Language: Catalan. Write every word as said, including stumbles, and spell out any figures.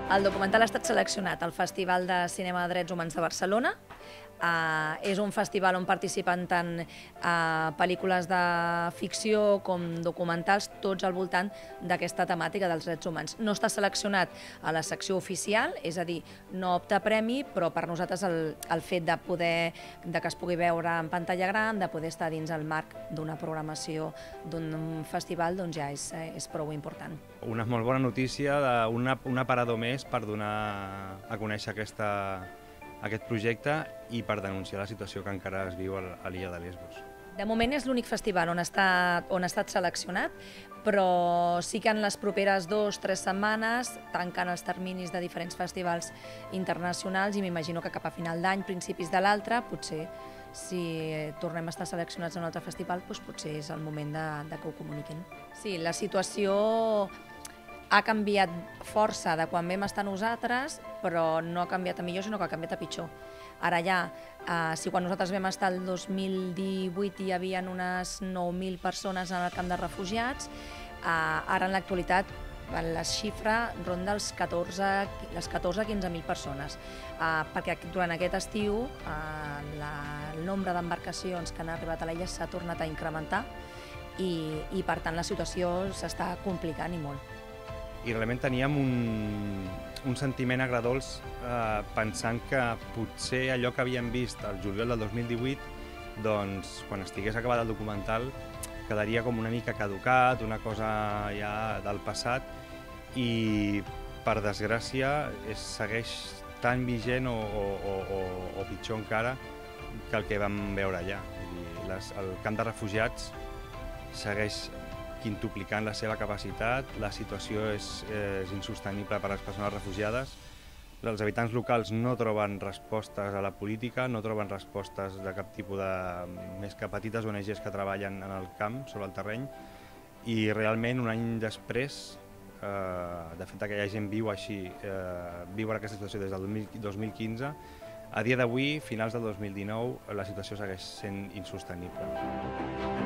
El documental ha estat seleccionat al Festival de Cinema de Drets Humans de Barcelona. Uh, és un festival on participen tant uh, pel·lícules de ficció com documentals, tots al voltant d'aquesta temàtica dels drets humans. No està seleccionat a la secció oficial, és a dir, no opta a premi, però per nosaltres el, el fet de poder de que es pugui veure en pantalla gran, de poder estar dins el marc d'una programació d'un festival, doncs ja és, és prou important. Una molt bona notícia, d'un un aparador més per donar a conèixer aquesta aquest projecte i per denunciar la situació que encara es viu a l'illa de Lesbos. De moment és l'únic festival on, està, on ha estat seleccionat, però sí que en les properes dues o tres setmanes tanquen els terminis de diferents festivals internacionals i m'imagino que cap a final d'any, principis de l'altre, potser si tornem a estar seleccionats en un altre festival, doncs potser és el moment de, de que ho comuniquin. Sí, la situació ha canviat força de quan vam estar nosaltres, però no ha canviat a millor, sinó que ha canviat a pitjor. Ara ja, eh, si quan nosaltres vam estar el dos mil divuit hi havia unes nou mil persones en el camp de refugiats, eh, ara en l'actualitat la xifra ronda els catorze, les catorze a quinze mil persones, eh, perquè durant aquest estiu eh, la, el nombre d'embarcacions que han arribat a l'illa s'ha tornat a incrementar i, i per tant la situació s'està complicant i molt. I realment teníem un, un sentiment agredolç eh, pensant que potser allò que havíem vist el juliol del dos mil divuit, doncs, quan estigués acabat el documental, quedaria com una mica caducat, una cosa ja del passat, i per desgràcia es segueix tan vigent o, o, o, o pitjor encara que el que vam veure allà. Les, el camp de refugiats segueix quintuplicant la seva capacitat, la situació és, és insostenible per a les persones refugiades, els habitants locals no troben respostes a la política, no troben respostes de cap tipus de... més que petites O N Ges que treballen en el camp, sobre el terreny, i realment un any després, eh, de fet aquella gent viu així, eh, viu en aquesta situació des del dos mil quinze, a dia d'avui, finals del dos mil dinou, la situació segueix sent insostenible.